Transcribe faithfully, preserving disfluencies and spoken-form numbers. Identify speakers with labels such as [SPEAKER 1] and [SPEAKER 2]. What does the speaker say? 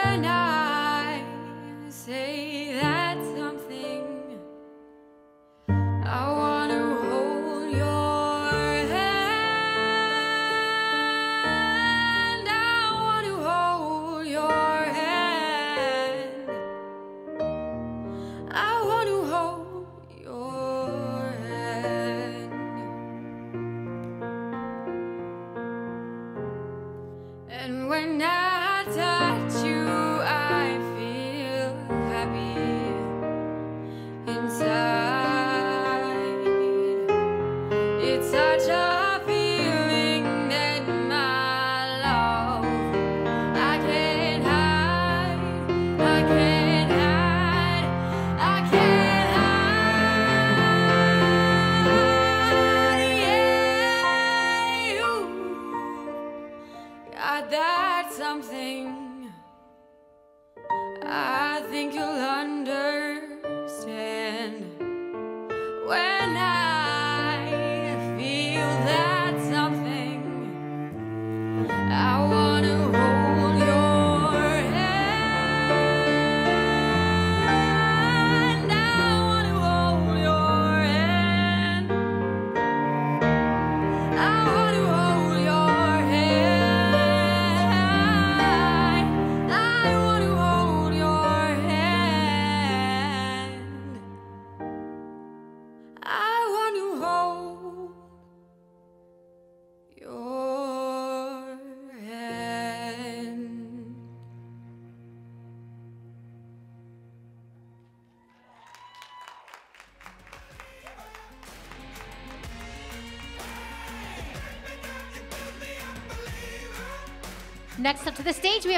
[SPEAKER 1] when I say that something, I want to hold your hand. I want to hold your hand. I want to hold your hand. And when I touch you, I feel happy inside. It's such a feeling that my love I can't hide. I can't hide. I can't hide. Yeah, you got that something. I think you'll understand when I feel that something. I want to hold your hand. I want to hold your hand. I want to hold your hand. I want to hold your hand. I want to hold your hand.
[SPEAKER 2] Next up to the stage, we